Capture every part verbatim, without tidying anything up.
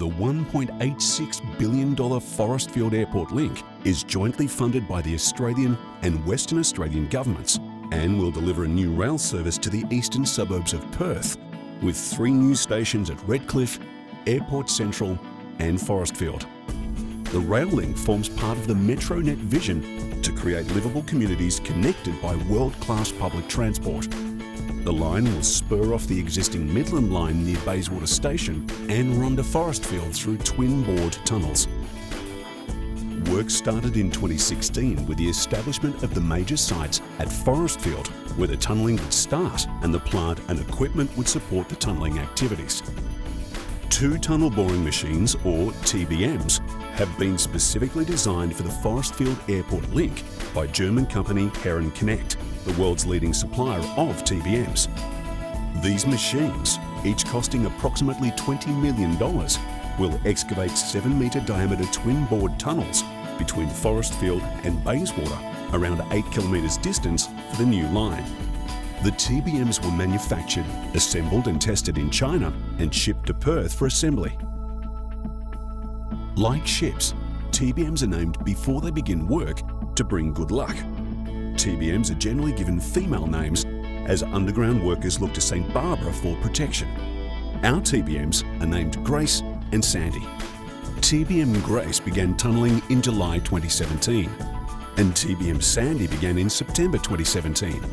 the one point eight six billion dollars Forrestfield-Airport Link is jointly funded by the Australian and Western Australian governments and will deliver a new rail service to the eastern suburbs of Perth, with three new stations at Redcliffe, Airport Central and Forrestfield. The rail link forms part of the MetroNet vision to create livable communities connected by world-class public transport. The line will spur off the existing Midland line near Bayswater Station and run to Forrestfield through twin-bored tunnels. Work started in twenty sixteen with the establishment of the major sites at Forrestfield, where the tunnelling would start and the plant and equipment would support the tunnelling activities. Two tunnel boring machines, or T B Ms, have been specifically designed for the Forrestfield-Airport Link by German company Heron Connect, the world's leading supplier of T B Ms. These machines, each costing approximately twenty million dollars, will excavate seven metre diameter twin-bored tunnels between Forrestfield and Bayswater, around eight kilometres distance for the new line. The T B Ms were manufactured, assembled and tested in China and shipped to Perth for assembly. Like ships, T B Ms are named before they begin work to bring good luck. T B Ms are generally given female names as underground workers look to Saint Barbara for protection. Our T B Ms are named Grace and Sandy. T B M Grace began tunnelling in July twenty seventeen, and T B M Sandy began in September twenty seventeen.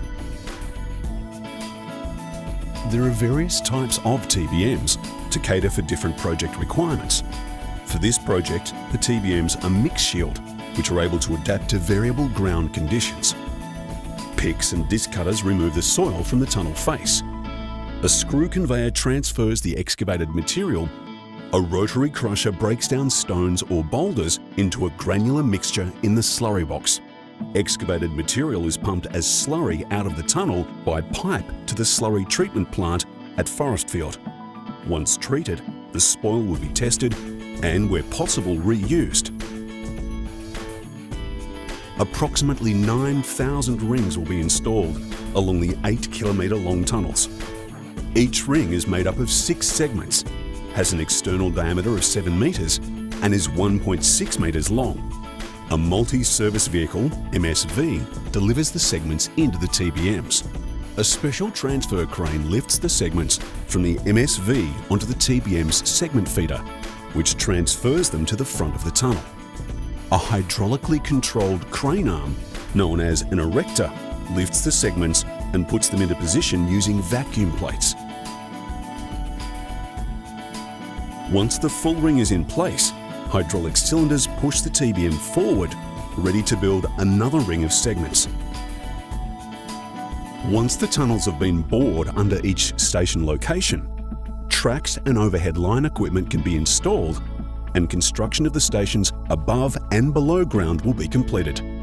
There are various types of T B Ms to cater for different project requirements. For this project, the T B Ms are mix shield, which are able to adapt to variable ground conditions. Picks and disc cutters remove the soil from the tunnel face. A screw conveyor transfers the excavated material. A rotary crusher breaks down stones or boulders into a granular mixture in the slurry box. Excavated material is pumped as slurry out of the tunnel by pipe to the slurry treatment plant at Forrestfield. Once treated, the spoil will be tested and, where possible, reused. Approximately nine thousand rings will be installed along the eight kilometre long tunnels. Each ring is made up of six segments, has an external diameter of seven metres and is one point six metres long. A multi-service vehicle, M S V, delivers the segments into the T B Ms. A special transfer crane lifts the segments from the M S V onto the T B M's segment feeder, which transfers them to the front of the tunnel. A hydraulically controlled crane arm, known as an erector, lifts the segments and puts them into position using vacuum plates. Once the full ring is in place, hydraulic cylinders push the T B M forward, ready to build another ring of segments. Once the tunnels have been bored under each station location, tracks and overhead line equipment can be installed and construction of the stations above and below ground will be completed.